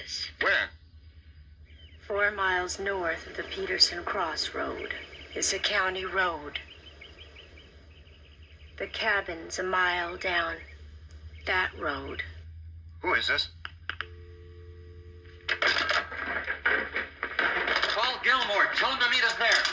is. Where? 4 miles north of the Peterson Cross Road. It's a county road. The cabin's a mile down that road. Who is this? Call Gilmore. Tell him to meet us there.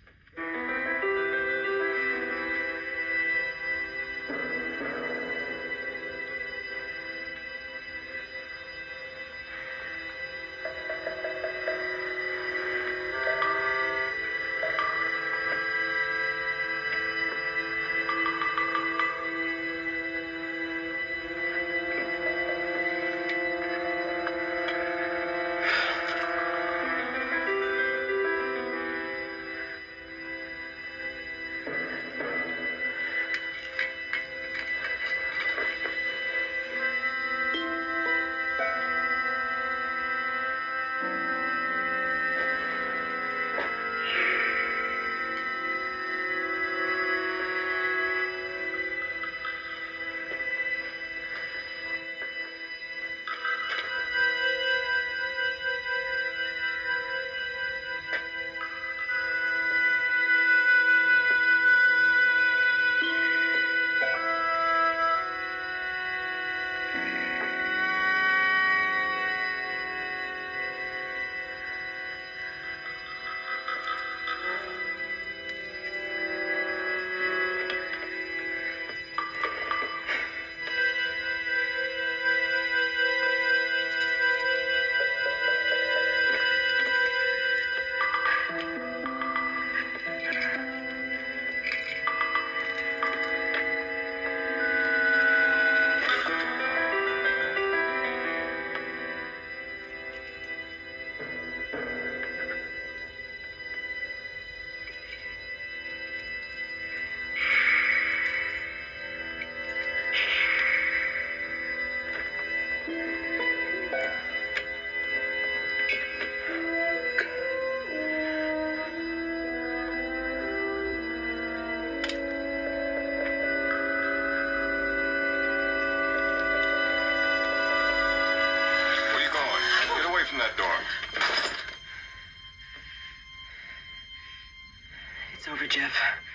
It's over, Jeff.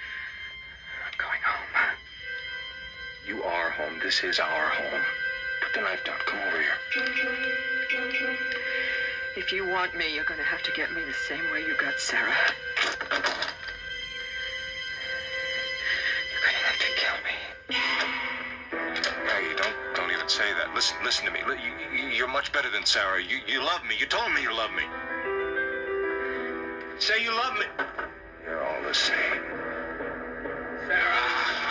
I'm going home. You are home. This is our home. Put the knife down. Come over here. If you want me, you're going to have to get me the same way you got Sarah. You're going to have to kill me. Maggie, don't even say that. Listen to me. You're much better than Sarah. You love me. You told me you love me. Say you love me. You're all the same. Sarah!